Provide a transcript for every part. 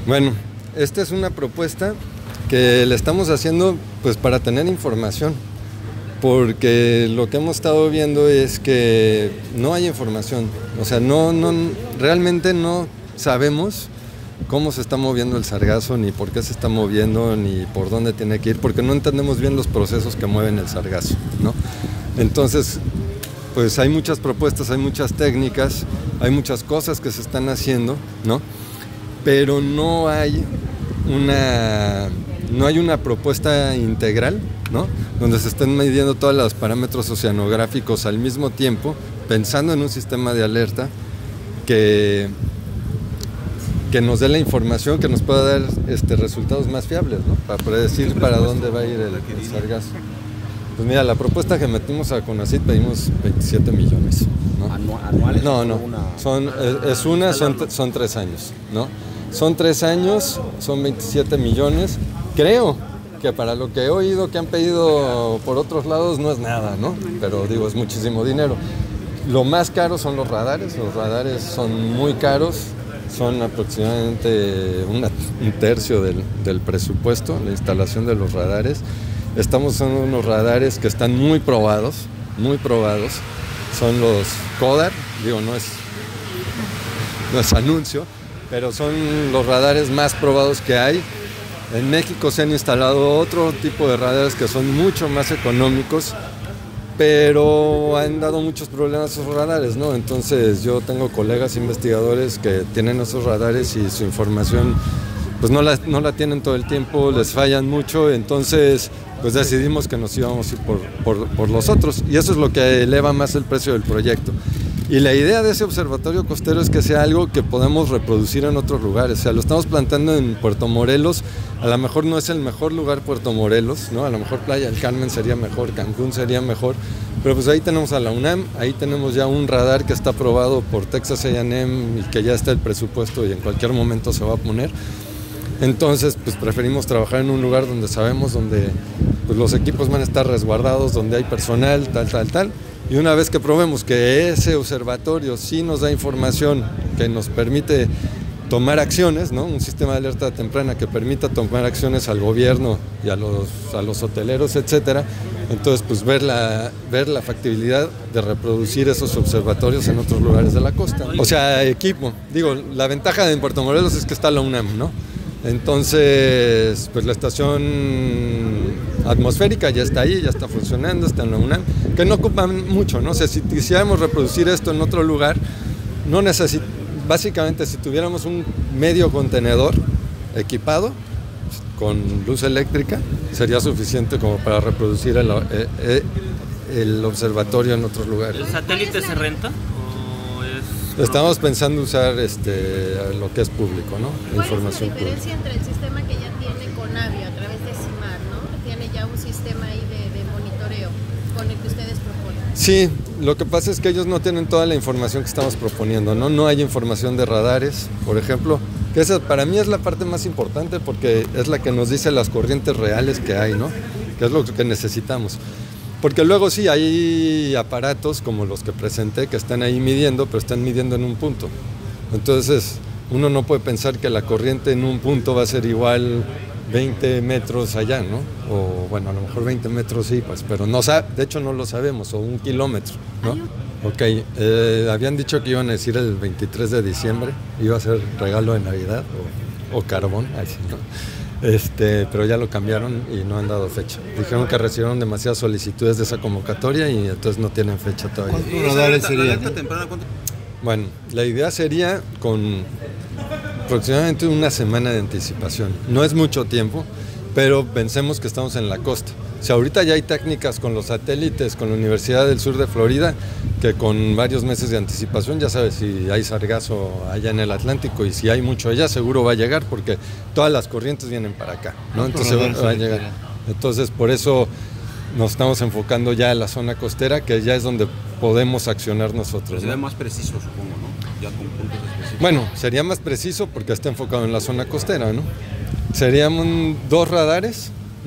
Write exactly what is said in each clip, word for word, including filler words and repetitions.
Bueno, esta es una propuesta que le estamos haciendo pues para tener información, porque lo que hemos estado viendo es que no hay información, o sea, no, no, realmente no sabemos cómo se está moviendo el sargazo, ni por qué se está moviendo, ni por dónde tiene que ir, porque no entendemos bien los procesos que mueven el sargazo, ¿no? Entonces, pues hay muchas propuestas, hay muchas técnicas, hay muchas cosas que se están haciendo, ¿no? Pero no hay una, no hay una propuesta integral, ¿no? Donde se estén midiendo todos los parámetros oceanográficos al mismo tiempo, pensando en un sistema de alerta que, que nos dé la información, que nos pueda dar este, resultados más fiables, ¿no? Para predecir para dónde va a ir el, el sargazo. Pues mira, la propuesta que metimos a CONACYT pedimos veintisiete millones, ¿no? ¿Anuales? No, no, son, es, es una, son, son tres años, ¿no? Son tres años, son veintisiete millones. Creo que para lo que he oído que han pedido por otros lados no es nada, ¿no? Pero digo, es muchísimo dinero. Lo más caro son los radares, los radares son muy caros, son aproximadamente una, un tercio del, del presupuesto, la instalación de los radares. Estamos usando unos radares que están muy probados, muy probados. Son los CODAR, digo, no es, no es anuncio, pero son los radares más probados que hay. En México se han instalado otro tipo de radares que son mucho más económicos, pero han dado muchos problemas esos radares, ¿no? Entonces yo tengo colegas investigadores que tienen esos radares y su información pues no la, no la tienen todo el tiempo, les fallan mucho, entonces pues decidimos que nos íbamos a ir por, por, por los otros, y eso es lo que eleva más el precio del proyecto. Y la idea de ese observatorio costero es que sea algo que podamos reproducir en otros lugares. O sea, lo estamos plantando en Puerto Morelos, a lo mejor no es el mejor lugar Puerto Morelos, ¿no? A lo mejor Playa del Carmen sería mejor, Cancún sería mejor, pero pues ahí tenemos a la UNAM, ahí tenemos ya un radar que está aprobado por Texas A and M y que ya está el presupuesto y en cualquier momento se va a poner. Entonces, pues preferimos trabajar en un lugar donde sabemos, donde pues, los equipos van a estar resguardados, donde hay personal, tal, tal, tal. Y una vez que probemos que ese observatorio sí nos da información que nos permite tomar acciones, ¿no? Un sistema de alerta temprana que permita tomar acciones al gobierno y a los, a los hoteleros, etcétera. Entonces, pues ver la, ver la factibilidad de reproducir esos observatorios en otros lugares de la costa. O sea, equipo. Digo, la ventaja de Puerto Morelos es que está la UNAM, ¿no? Entonces, pues la estación atmosférica ya está ahí, ya está funcionando, está en la UNAM, que no ocupan mucho, ¿no? O sea, si quisiéramos reproducir esto en otro lugar, no necesita, básicamente si tuviéramos un medio contenedor equipado con luz eléctrica, sería suficiente como para reproducir el, el, el observatorio en otros lugares. ¿El satélite se renta? Estamos pensando usar este, lo que es público, ¿no? ¿Cuál Información es la diferencia pública. entre el sistema que ya tiene Conavio a través de CIMAR, ¿no? Tiene ya un sistema ahí de, de monitoreo con el que ustedes proponen. Sí, lo que pasa es que ellos no tienen toda la información que estamos proponiendo, ¿no? No hay información de radares, por ejemplo, que esa para mí es la parte más importante porque es la que nos dice las corrientes reales que hay, ¿no? Que es lo que necesitamos. Porque luego sí hay aparatos como los que presenté que están ahí midiendo, pero están midiendo en un punto. Entonces uno no puede pensar que la corriente en un punto va a ser igual veinte metros allá, ¿no? O bueno, a lo mejor veinte metros sí, pues, pero no sabe, de hecho no lo sabemos, o un kilómetro, ¿no? Ok, eh, habían dicho que iban a decir el veintitrés de diciembre, iba a ser regalo de Navidad o, o carbón, así, ¿no? Este, pero ya lo cambiaron y no han dado fecha. Dijeron que recibieron demasiadas solicitudes de esa convocatoria y entonces no tienen fecha todavía. ¿Cuántos radares serían? Bueno, la idea sería con aproximadamente una semana de anticipación. No es mucho tiempo, pero pensemos que estamos en la costa. O sea, ahorita ya hay técnicas con los satélites, con la Universidad del Sur de Florida, que con varios meses de anticipación ya sabes si hay sargazo allá en el Atlántico, y si hay mucho allá seguro va a llegar porque todas las corrientes vienen para acá, ¿no? Entonces va, va a llegar. Entonces por eso nos estamos enfocando ya en la zona costera, que ya es donde podemos accionar nosotros. Pero sería ¿no? más preciso, supongo, ¿no? Ya con puntos específicos. Bueno, sería más preciso porque está enfocado en la zona costera, ¿no? Serían dos radares, ¿no?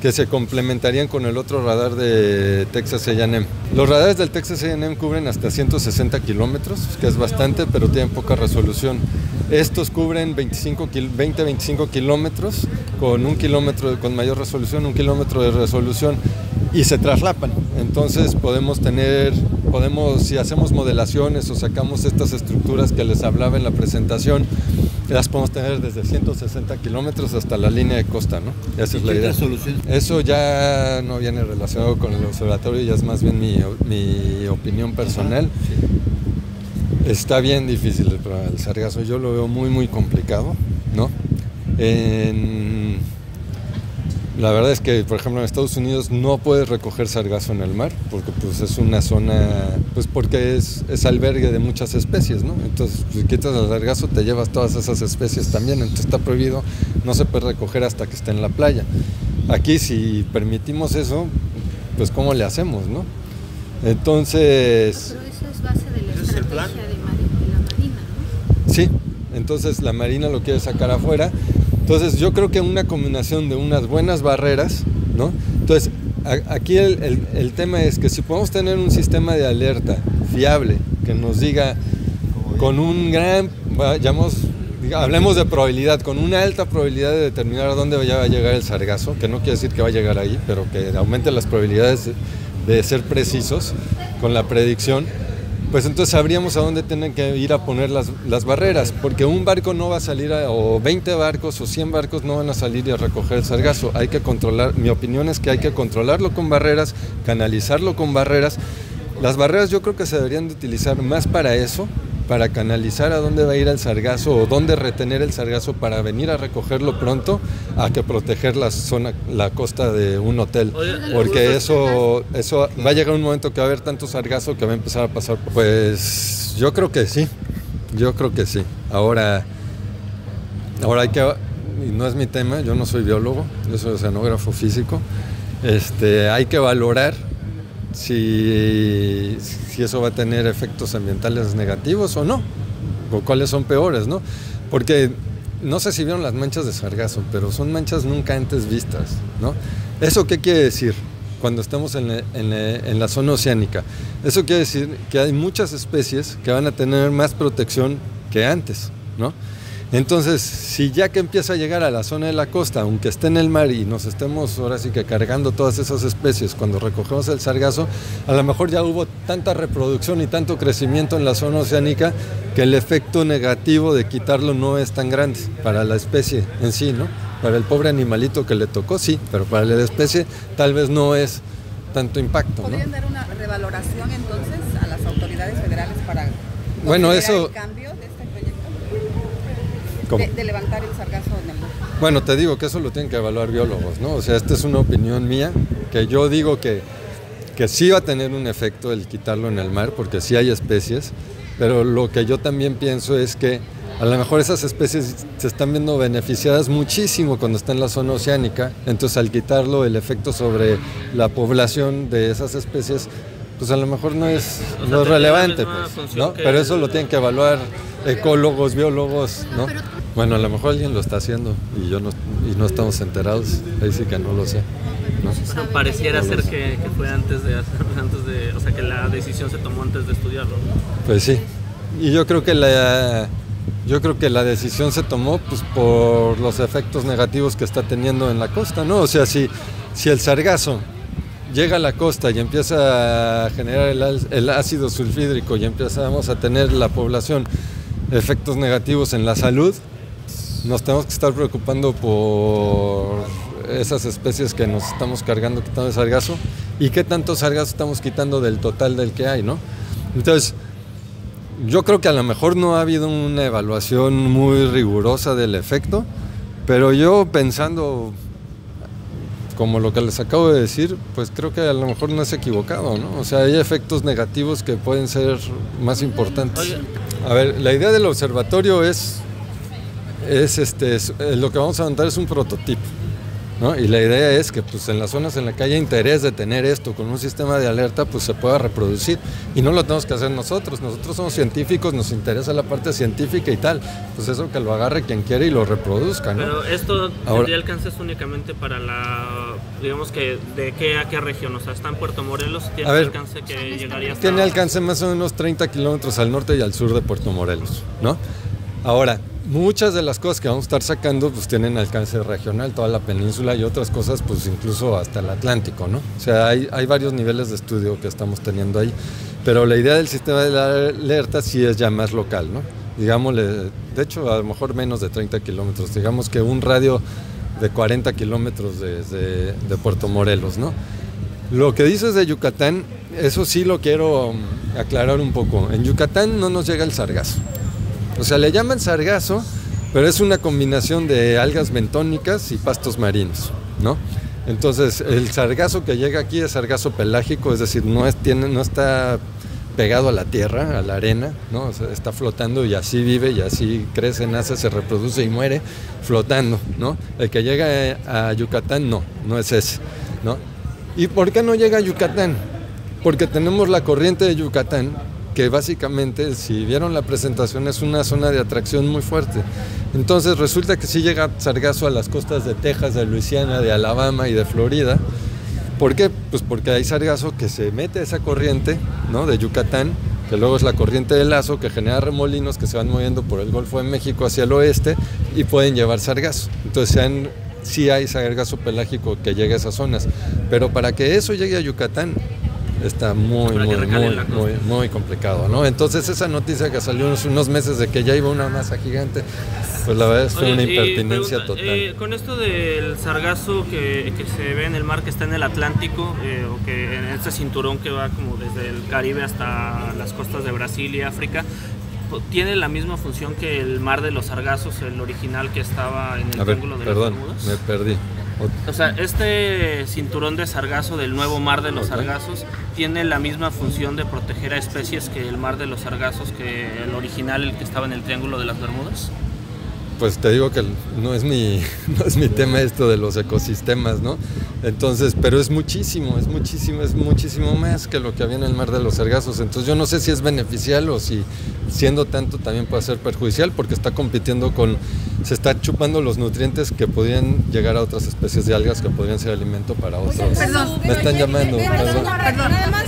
que se complementarían con el otro radar de Texas A and M. Los radares del Texas A and M cubren hasta ciento sesenta kilómetros, que es bastante, pero tienen poca resolución. Estos cubren veinticinco, veinte a veinticinco kilómetros con un kilómetro con mayor resolución, un kilómetro de resolución, y se traslapan. Entonces podemos tener, podemos, si hacemos modelaciones o sacamos estas estructuras que les hablaba en la presentación, las podemos tener desde ciento sesenta kilómetros hasta la línea de costa, ¿no? Esa es la idea. Eso ya no viene relacionado con el observatorio, ya es más bien mi, mi opinión personal. Está bien difícil el, el sargazo, yo lo veo muy muy complicado, ¿no? En, la verdad es que, por ejemplo, en Estados Unidos no puedes recoger sargazo en el mar, porque pues es una zona, pues porque es, es albergue de muchas especies, ¿no? Entonces, si quitas el sargazo, te llevas todas esas especies también, entonces está prohibido, no se puede recoger hasta que esté en la playa. Aquí, si permitimos eso, pues ¿cómo le hacemos, no? Entonces... Pero eso es base de la estrategia de, de la Marina, ¿no? Sí, entonces la Marina lo quiere sacar afuera. Entonces yo creo que una combinación de unas buenas barreras, ¿no? Entonces a, aquí el, el, el tema es que si podemos tener un sistema de alerta fiable que nos diga con un gran, llamamos, hablemos de probabilidad, con una alta probabilidad de determinar a dónde va a llegar el sargazo, que no quiere decir que va a llegar ahí, pero que aumente las probabilidades de, de ser precisos con la predicción, pues entonces sabríamos a dónde tienen que ir a poner las, las barreras, porque un barco no va a salir, a, o veinte barcos o cien barcos no van a salir y a recoger el sargazo. Hay que controlar, mi opinión es que hay que controlarlo con barreras, canalizarlo con barreras. Las barreras yo creo que se deberían de utilizar más para eso, para canalizar a dónde va a ir el sargazo o dónde retener el sargazo para venir a recogerlo pronto, a que proteger la zona, la costa de un hotel, porque eso, eso va a llegar un momento que va a haber tanto sargazo que va a empezar a pasar. Pues yo creo que sí, yo creo que sí. Ahora, ahora hay que, y no es mi tema, yo no soy biólogo, yo soy oceanógrafo físico, este, hay que valorar Si, si eso va a tener efectos ambientales negativos o no, o cuáles son peores, ¿no? Porque no sé si vieron las manchas de sargazo, pero son manchas nunca antes vistas, ¿no? ¿Eso qué quiere decir cuando estamos en la, en la, en la zona oceánica? Eso quiere decir que hay muchas especies que van a tener más protección que antes, ¿no? Entonces, si ya que empieza a llegar a la zona de la costa, aunque esté en el mar y nos estemos ahora sí que cargando todas esas especies, cuando recogemos el sargazo, a lo mejor ya hubo tanta reproducción y tanto crecimiento en la zona oceánica que el efecto negativo de quitarlo no es tan grande para la especie en sí, ¿no? Para el pobre animalito que le tocó, sí, pero para la especie tal vez no es tanto impacto, ¿no? ¿Podrían dar una revaloración entonces a las autoridades federales para bueno, eso, el cambio de este proyecto? ¿Cómo? De, de levantar el sargazo en el mar. Bueno, te digo que eso lo tienen que evaluar biólogos, ¿no? O sea, esta es una opinión mía, que yo digo que, que sí va a tener un efecto el quitarlo en el mar, porque sí hay especies, pero lo que yo también pienso es que a lo mejor esas especies se están viendo beneficiadas muchísimo cuando está en la zona oceánica, entonces al quitarlo el efecto sobre la población de esas especies, pues a lo mejor no es, o sea, no es relevante, pues, ¿no? Pero eso lo tienen que evaluar ecólogos, biólogos, ¿no? Bueno, a lo mejor alguien lo está haciendo y yo no, y no estamos enterados, ahí sí que no lo sé, ¿no? O sea, pareciera no ser que, que fue antes de, antes de, o sea, que la decisión se tomó antes de estudiarlo, ¿no? Pues sí, y yo creo que la, yo creo que la decisión se tomó pues por los efectos negativos que está teniendo en la costa, ¿no? O sea, si, si el sargazo llega a la costa y empieza a generar el, el ácido sulfídrico y empezamos a tener la población efectos negativos en la salud, nos tenemos que estar preocupando por esas especies que nos estamos cargando, quitando el sargazo, y qué tanto sargazo estamos quitando del total del que hay, ¿no? Entonces, yo creo que a lo mejor no ha habido una evaluación muy rigurosa del efecto, pero yo pensando como lo que les acabo de decir, pues creo que a lo mejor no es equivocado, ¿no? O sea, hay efectos negativos que pueden ser más importantes. A ver, la idea del observatorio es, es, este, es lo que vamos a montar es un prototipo, ¿no? Y la idea es que pues en las zonas en las que haya interés de tener esto con un sistema de alerta, pues se pueda reproducir. Y no lo tenemos que hacer nosotros, nosotros somos científicos, nos interesa la parte científica y tal. Pues eso que lo agarre quien quiere y lo reproduzca, ¿no? Pero esto Ahora, tendría alcances únicamente para la digamos que de qué a qué región, o sea, está en Puerto Morelos, tiene A ver, alcance que llegaría hasta... Tiene alcance más o menos treinta kilómetros al norte y al sur de Puerto Morelos, ¿no? Ahora, muchas de las cosas que vamos a estar sacando pues tienen alcance regional, toda la península, y otras cosas pues incluso hasta el Atlántico, ¿no? O sea, hay, hay varios niveles de estudio que estamos teniendo ahí, pero la idea del sistema de la alerta sí es ya más local, ¿no? Digámosle, de hecho a lo mejor menos de treinta kilómetros, digamos que un radio de cuarenta kilómetros desde de Puerto Morelos, ¿no? Lo que dices de Yucatán, eso sí lo quiero aclarar un poco. En Yucatán no nos llega el sargazo. O sea, le llaman sargazo, pero es una combinación de algas bentónicas y pastos marinos, ¿no? Entonces, el sargazo que llega aquí es sargazo pelágico, es decir, no, es, tiene, no está pegado a la tierra, a la arena, ¿no? O sea, está flotando y así vive y así crece, nace, se reproduce y muere flotando, ¿no? El que llega a Yucatán no, no es ese, ¿no? ¿Y por qué no llega a Yucatán? Porque tenemos la corriente de Yucatán, que básicamente, si vieron la presentación, es una zona de atracción muy fuerte. Entonces resulta que sí llega sargazo a las costas de Texas, de Luisiana, de Alabama y de Florida. ¿Por qué? Pues porque hay sargazo que se mete a esa corriente, ¿no? De Yucatán, que luego es la corriente de Lazo, que genera remolinos que se van moviendo por el Golfo de México hacia el oeste y pueden llevar sargazo. Entonces sean, sí hay sargazo pelágico que llega a esas zonas, pero para que eso llegue a Yucatán está muy, muy, muy, muy, muy complicado, ¿no? Entonces esa noticia que salió hace unos meses de que ya iba una masa gigante, pues la verdad es fue una impertinencia pregunta, total. Eh, con esto del sargazo que, que se ve en el mar, que está en el Atlántico, eh, o que en este cinturón que va como desde el Caribe hasta las costas de Brasil y África, ¿tiene la misma función que el mar de los sargazos, el original que estaba en el A ver, Triángulo de perdón, las Bermudas? me perdí. O sea, este cinturón de sargazo del nuevo mar de los okay. sargazos tiene la misma función de proteger a especies que el mar de los sargazos, que el original, el que estaba en el Triángulo de las Bermudas. Pues te digo que no es mi, no es mi tema esto de los ecosistemas, ¿no? Entonces, pero es muchísimo, es muchísimo, es muchísimo más que lo que había en el mar de los sargazos. Entonces yo no sé si es beneficial o si siendo tanto también puede ser perjudicial, porque está compitiendo con, se está chupando los nutrientes que podrían llegar a otras especies de algas que podrían ser alimento para otros. Perdón, me están llamando, perdón. perdón. Perdón, nada más.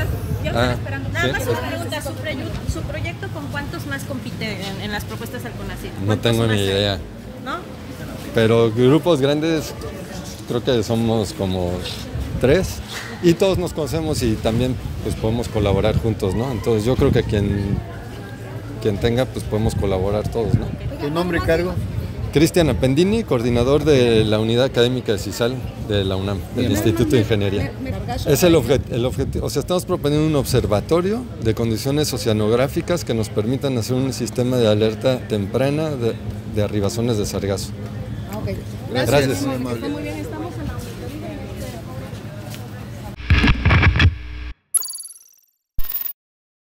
Ah, Nada más ¿sí? una pregunta, ¿su, proye- su proyecto con cuántos más compite en, en las propuestas del CONACYT? No tengo ni más idea. hay? ¿No? Pero grupos grandes, creo que somos como tres y todos nos conocemos y también pues podemos colaborar juntos, ¿no? Entonces yo creo que quien, quien tenga, pues podemos colaborar todos, ¿no? ¿Tu nombre y cargo? Cristian Appendini, coordinador de la unidad académica de CISAL de la UNAM, del Instituto de Ingeniería. Es el objetivo, el objetivo, o sea, estamos proponiendo un observatorio de condiciones oceanográficas que nos permitan hacer un sistema de alerta temprana de, de arribazones de sargazo. Ah, ok. Gracias. Gracias. Está muy bien esta